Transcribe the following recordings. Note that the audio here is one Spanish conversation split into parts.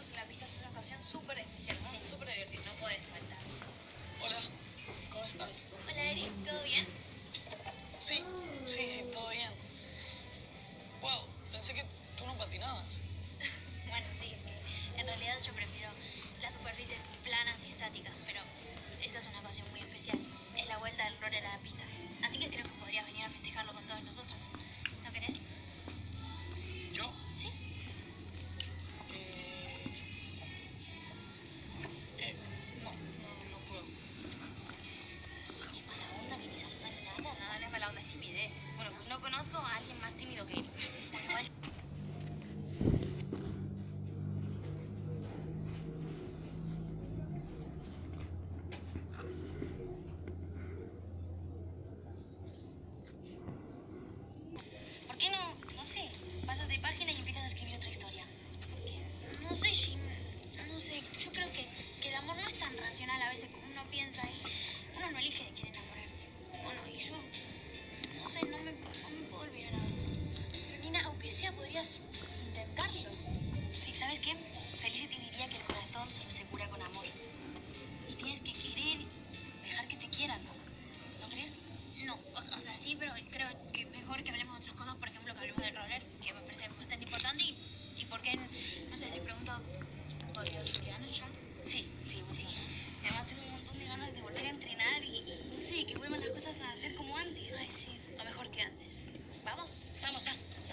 encontrarnos en la pista es una ocasión súper especial, súper divertida, no puedes faltar. Hola, ¿cómo están? Hola, Eric, ¿todo bien? Sí, todo bien. Wow, pensé que tú no patinabas. Bueno, sí, es que en realidad yo prefiero las superficies planas y estáticas, pero esta es una ocasión muy especial. Es la vuelta del roller a la pista. Así que creo que podrías venir a festejarlo con todos nosotros. ¿No querés? ¿Yo? Sí. No puedo. Qué mala onda que ni saluda ni nada. No, no es mala onda, es timidez. Bueno, pues no conozco a alguien más tímido que él. Bueno, igual. ¿Por qué no sé, pasas de página y empiezas a escribir otra historia? Porque, no sé, Jim, no sé, yo creo que el amor no es tan racional a veces como uno piensa y uno no elige de quién enamorarse. Bueno, y yo, no sé, no me puedo olvidar a esto. Pero Nina, aunque sea, podrías intentarlo. Sí, ¿sabes qué? Felicity diría que el corazón solo se cura con amor. Y tienes que querer y dejar que te quieran, ¿no? ¿No crees? No, o sea, sí, pero creo que mejor que hablemos de otras cosas, por ejemplo, que hablemos del roller, que me parece bastante importante, y por qué, no sé, le pregunto, ¿podría Juliana ya? Sí. Además tengo un montón de ganas de volver a entrenar y no sé, que vuelvan las cosas a ser como antes. Ay, sí, o mejor que antes. ¿Vamos? Vamos ya. Sí.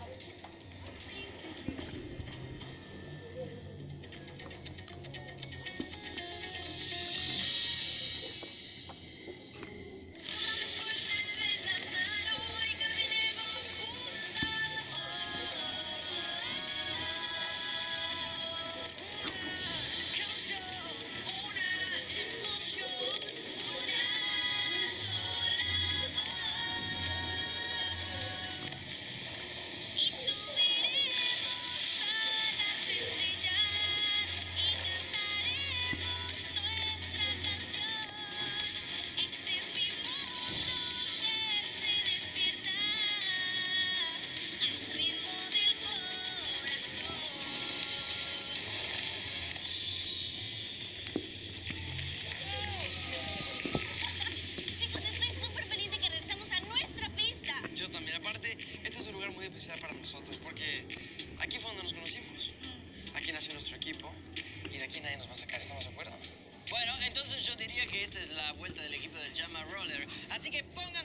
Yo también. Aparte, este es un lugar muy especial para nosotros porque aquí fue donde nos conocimos. Aquí nació nuestro equipo y de aquí nadie nos va a sacar. ¿Estamos de acuerdo? Bueno, entonces yo diría que esta es la vuelta del equipo del Llama Roller. Así que pongan